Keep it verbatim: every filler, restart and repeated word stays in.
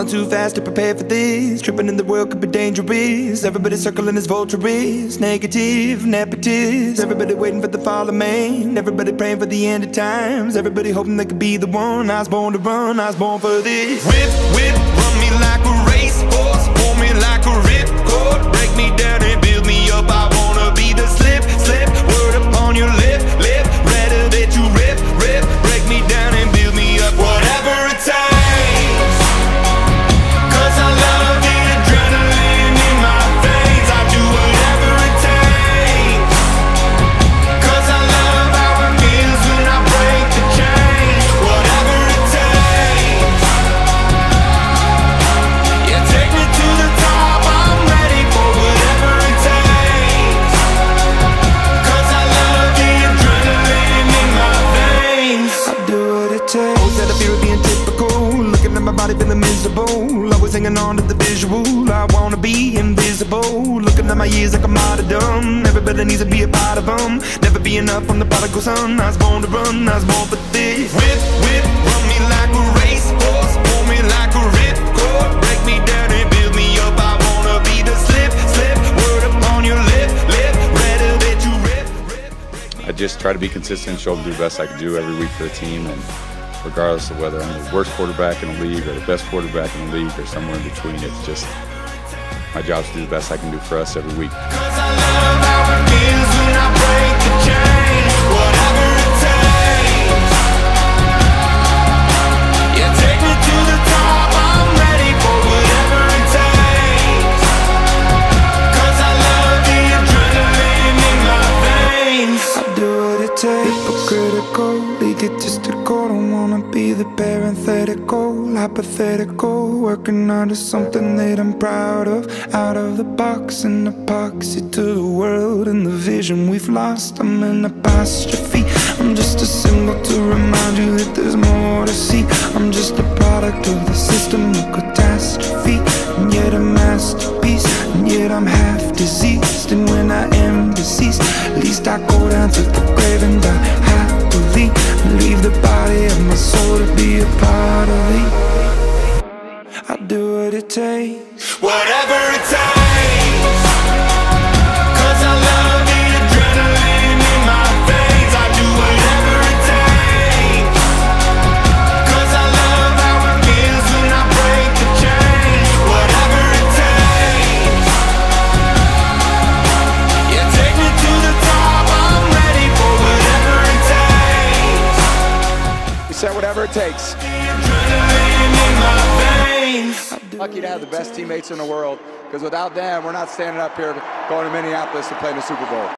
too fast to prepare for this. Tripping in the world could be dangerous. Everybody circling as vultures, negative, nepotist. Everybody waiting for the fall of man. Everybody praying for the end of times. Everybody hoping they could be the one. I was born to run, I was born for this. Whip, whip, run me like a racehorse, pull me like a ripcord, break me down and build me up. I wanna be the slip, slip, word upon your lip, lip. Rather that you rip, rip, break me down and build me up. Whatever it takes, 'cause I love the adrenaline in my veins. I do whatever it takes, 'cause I love how it feels when I break the chains. Whatever it takes, yeah, take me to the top. I'm ready for whatever it takes, 'cause I love the adrenaline in my veins. I do what it takes. Always had a fear of being typical, looking at my body feeling miserable. Always hanging on to the visual, I wanna be invisible. Looking at my years like a martyrdom. Everybody needs to be a part of them. Never be enough from the prodigal son. I was born to run, I was born for this. Whip, whip, run me like a racehorse, pull me like a ripcord, break me down and build me up. I wanna be the slip, slip, word upon your lip, lip. Rather that you rip, rip, rip. I just try to be consistent, show up and do the best I can do every week for the team, and regardless of whether I'm the worst quarterback in the league or the best quarterback in the league or somewhere in between, it's just my job to do the best I can do for us every week. 'Cause I love how it feels when I break the chains. Whatever it takes, yeah, take me to the top. I'm ready for whatever it takes, 'cause I love the adrenaline in my veins. I do what it takes. Hypocritical, egotistical, don't wanna be the parenthetical, hypothetical, working out of something that I'm proud of. Out of the box, an epoxy to the world and the vision we've lost. I'm an apostrophe, I'm just a symbol to remind you that there's more to see. I'm just a product of the system of catastrophe, and yet a masterpiece, and yet I'm half diseased. And when I am deceased, at least I go down to the grave and die happily, and leave the body of my soul to be a part of me. I do what it takes, whatever it takes, 'cause I love the adrenaline in my veins. I do whatever it takes, 'cause I love how it feels when I break the chains. Whatever it takes, yeah, take me to the top. I'm ready for whatever it takes. We said whatever it takes. The adrenaline in my veins. Lucky to have the best teammates in the world, because without them, we're not standing up here going to Minneapolis to play in the Super Bowl.